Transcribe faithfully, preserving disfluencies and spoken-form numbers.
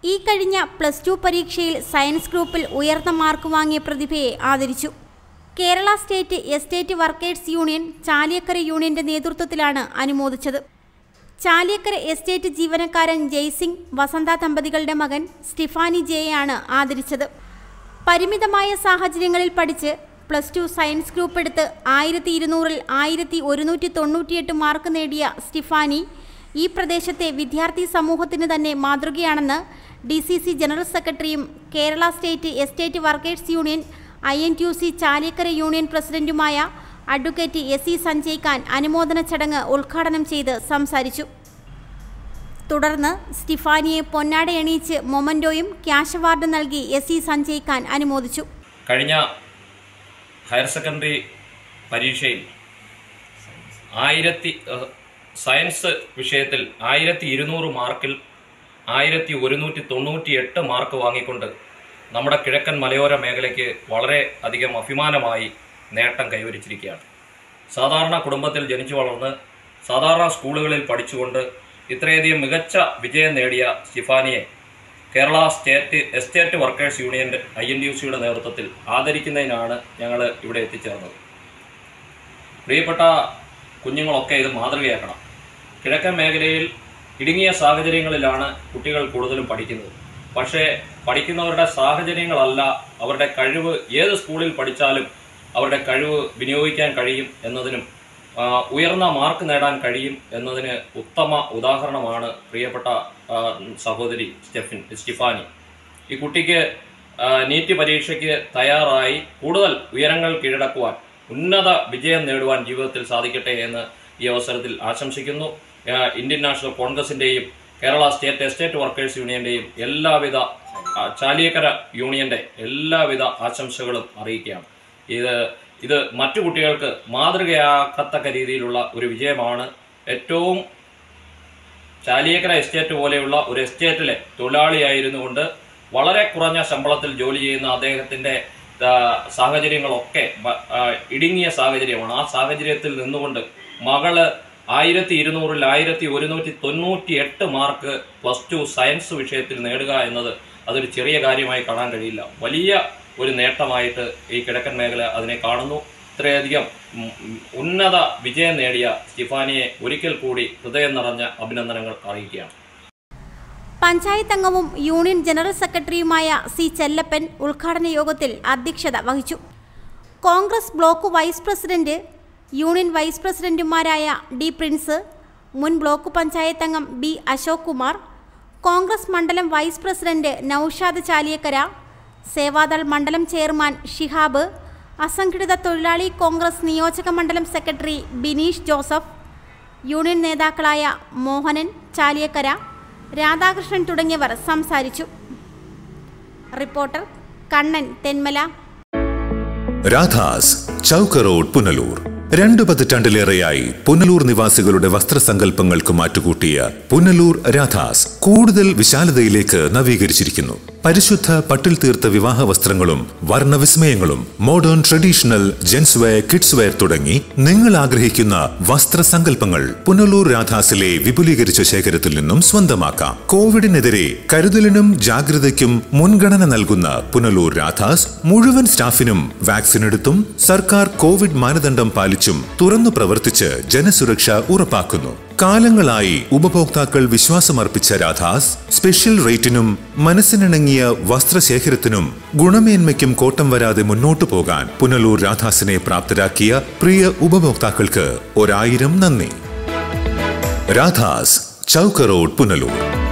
ഈ കഴിഞ്ഞ plus two പരീക്ഷയിൽ സയൻസ് ഗ്രൂപ്പിൽ ഉയർന്ന മാർക്ക് വാങ്ങിയ പ്രതിഭയെ ആദരിച്ചു. Kerala state estate workers union Chaliyakkara യൂണിയന്റെ നേതൃത്വത്തിലാണ് അനുമോദിച്ചത്. ചാലിയക്കര എസ്റ്റേറ്റ് ജീവനക്കാരൻ ജയ്സിംഗ് വസന്ത ദമ്പതികളുടെ മകൻ സ്റ്റീഫാനി ജെയാണ് ആദരിച്ചത്. പരിമിതമായ സാഹചര്യങ്ങളിൽ പഠിച്ച് പ്ലസ് ടു സയൻസ് ഗ്രൂപ്പ് എടുത്ത് ആയിരത്തി ഇരുന്നൂറിൽ ആയിരത്തി ഒരുന്നൂറ്റി തൊണ്ണൂറ്റിയെട്ട് മാർക്ക് നേടിയ സ്റ്റീഫാനി ഈ പ്രദേശത്തെ വിദ്യാർത്ഥി സമൂഹത്തിന് തന്നെ മാതൃകയാണെന്ന് ഡി സി സി ജനറൽ സെക്രട്ടറിയും Kerala state estate workers union I N T U C Chaliyakkara union പ്രസിഡന്റുമായ advocate S E Sanjay Khan അനുമോദന ചടങ്ങ് ഉദ്ഘാടനം ചെയ്ത് സംസാരിച്ചു. തുടർന്ന് സ്റ്റീഫാനിയെ പൊന്നാടയണിയിച്ച് മൊമന്റോയും ക്യാഷ് അവാർഡ് നൽകി എസ് ഇ സഞ്ജയ് ഖാൻ അനുമോദിച്ചു. കഴിഞ്ഞ ഹയർ സെക്കൻഡറി പരീക്ഷയിൽ ആയിരത്തി സയൻസ് വിഷയത്തിൽ ആയിരത്തി ഇരുന്നൂറ് മാർക്കിൽ ആയിരത്തി ഒരുന്നൂറ്റി തൊണ്ണൂറ്റി എട്ട് മാർക്ക് വാങ്ങിക്കൊണ്ട് നമ്മുടെ കിഴക്കൻ മലയോര മേഖലയ്ക്ക് വളരെ അധികം അഭിമാനമായി നേട്ടം കൈവരിച്ചിരിക്കുകയാണ്. സാധാരണ കുടുംബത്തിൽ ജനിച്ചു വളർന്ന് സാധാരണ സ്കൂളുകളിൽ പഠിച്ചുകൊണ്ട് ഇത്രയധികം മികച്ച വിജയം നേടിയ സ്റ്റീഫാനിയെ കേരള സ്റ്റേറ്റ് എസ്റ്റേറ്റ് വർക്കേഴ്സ് യൂണിയൻ്റെ ഐ എൻ ടി യു സിയുടെ നേതൃത്വത്തിൽ ആദരിക്കുന്നതിനാണ് ഞങ്ങൾ ഇവിടെ എത്തിച്ചേർന്നത്. പ്രിയപ്പെട്ട കുഞ്ഞുങ്ങളൊക്കെ ഇത് മാതൃകയാക്കണം. കിഴക്കൻ മേഖലയിൽ ഇടുങ്ങിയ സാഹചര്യങ്ങളിലാണ് കുട്ടികൾ കൂടുതലും പഠിക്കുന്നത്. പക്ഷേ പഠിക്കുന്നവരുടെ സാഹചര്യങ്ങളല്ല അവരുടെ കഴിവ്. ഏത് സ്കൂളിൽ പഠിച്ചാലും അവരുടെ കഴിവ് വിനിയോഗിക്കാൻ കഴിയും എന്നതിനും ഉയർന്ന മാർക്ക് നേടാൻ കഴിയും എന്നതിന് ഉത്തമ ഉദാഹരണമാണ് പ്രിയപ്പെട്ട സഹോദരി സ്റ്റെഫിൻ സ്റ്റീഫാനി. ഈ കുട്ടിക്ക് നീറ്റ് പരീക്ഷയ്ക്ക് തയ്യാറായി കൂടുതൽ ഉയരങ്ങൾ കീഴടക്കുവാൻ, ഉന്നത വിജയം നേടുവാൻ ജീവിതത്തിൽ സാധിക്കട്ടെ എന്ന് ഈ അവസരത്തിൽ ആശംസിക്കുന്നു. ഇന്ത്യൻ നാഷണൽ കോൺഗ്രസിന്റെയും കേരള സ്റ്റേറ്റ് എസ്റ്റേറ്റ് വർക്കേഴ്സ് യൂണിയന്റെയും എല്ലാവിധ ചാലിയക്കര യൂണിയന്റെ എല്ലാവിധ ആശംസകളും അറിയിക്കുകയാണ്. ഇത് ഇത് മറ്റു കുട്ടികൾക്ക് മാതൃകയാക്കത്തക്ക രീതിയിലുള്ള ഒരു വിജയമാണ്. ഏറ്റവും ചാലിയക്കര എസ്റ്റേറ്റ് പോലെയുള്ള ഒരു എസ്റ്റേറ്റിലെ തൊഴിലാളിയായിരുന്നു കൊണ്ട് വളരെ കുറഞ്ഞ ശമ്പളത്തിൽ ജോലി ചെയ്യുന്ന അദ്ദേഹത്തിന്റെ സാഹചര്യങ്ങളൊക്കെ ഇടുങ്ങിയ സാഹചര്യമാണ്. ആ സാഹചര്യത്തിൽ നിന്നുകൊണ്ട് മകള് ആയിരത്തി ഇരുന്നൂറിൽ ആയിരത്തി ഒരുന്നൂറ്റി തൊണ്ണൂറ്റി എട്ട് മാർക്ക് പ്ലസ് ടു സയൻസ് വിഷയത്തിൽ നേടുക എന്നത് അതൊരു ചെറിയ കാര്യമായി കാണാൻ കഴിയില്ല. വലിയ ഒരു നേട്ടമായിട്ട് ഈ കിഴക്കൻ മേഖല അതിനെ കാണുന്നു. ഇത്രയധികം ഉന്നത വിജയം നേടിയ സ്റ്റീഫാനിയെ ഒരിക്കൽ കൂടി ഹൃദയം നിറഞ്ഞ അഭിനന്ദനങ്ങൾ അറിയിക്കുകയാണ്. പഞ്ചായത്ത് അംഗവും യൂണിയൻ ജനറൽ സെക്രട്ടറിയുമായ സി ചെല്ലപ്പൻ ഉദ്ഘാടന യോഗത്തിൽ അധ്യക്ഷത വഹിച്ചു. Congress block vice president, union vice പ്രസിഡന്റുമാരായ ഡി പ്രിൻസ്, മുൻ ബ്ലോക്ക് പഞ്ചായത്ത് അംഗം ബി അശോക് കുമാർ, കോൺഗ്രസ് മണ്ഡലം വൈസ് പ്രസിഡന്റ് നൌഷാദ് ചാലിയക്കര, സേവാദൾ മണ്ഡലം ചെയർമാൻ ഷിഹാബ്, അസംഘടിത തൊഴിലാളി കോൺഗ്രസ് നിയോജക മണ്ഡലം സെക്രട്ടറി ബിനീഷ് ജോസഫ്, യൂണിയൻ നേതാക്കളായ മോഹനൻ ചാലിയക്കര, രാധാകൃഷ്ണൻ തുടങ്ങിയവർ സംസാരിച്ചു. റിപ്പോർട്ടർ കണ്ണൻ തെന്മല. രാധാസ്, ചൗക്ക് റോഡ്, പുനലൂർ. രണ്ടു പതിറ്റാണ്ടിലേറെയായി പുനലൂർ നിവാസികളുടെ വസ്ത്രസങ്കല്പങ്ങൾക്ക് മാറ്റുകൂട്ടിയ പുനലൂർ രാധാസ് കൂടുതൽ വിശാലതയിലേക്ക് നവീകരിച്ചിരിക്കുന്നു. പരിശുദ്ധ പട്ടിൽ തീർത്ത വിവാഹ വസ്ത്രങ്ങളും വർണ്ണവിസ്മയങ്ങളും modern traditional gents wear, kids wear തുടങ്ങി നിങ്ങൾ ആഗ്രഹിക്കുന്ന വസ്ത്രസങ്കല്പങ്ങൾ പുനലൂർ രാധാസിലെ വിപുലീകരിച്ച ശേഖരത്തിൽ നിന്നും സ്വന്തമാക്കാം. കോവിഡിനെതിരെ കരുതലിനും ജാഗ്രതയ്ക്കും മുൻഗണന നൽകുന്ന പുനലൂർ രാധാസ് മുഴുവൻ സ്റ്റാഫിനും വാക്സിൻ എടുത്തും സർക്കാർ കോവിഡ് മാനദണ്ഡം പാലിച്ചും തുറന്നു പ്രവർത്തിച്ച് ജനസുരക്ഷ ഉറപ്പാക്കുന്നു. കാലങ്ങളായി ഉപഭോക്താക്കൾ വിശ്വാസമർപ്പിച്ച രാധാസ് സ്പെഷ്യൽ റേറ്റിനും മനസ്സിനിണങ്ങിയ വസ്ത്രശേഖരത്തിനും ഗുണമേന്മയ്ക്കും കോട്ടം വരാതെ മുന്നോട്ടു പോകാൻ പുനലൂർ രാധാസിനെ പ്രാപ്തരാക്കിയ പ്രിയ ഉപഭോക്താക്കൾക്ക് ഒരായിരം നന്ദി. രാധാസ്, ചൗക്ക് റോഡ്, പുനലൂർ.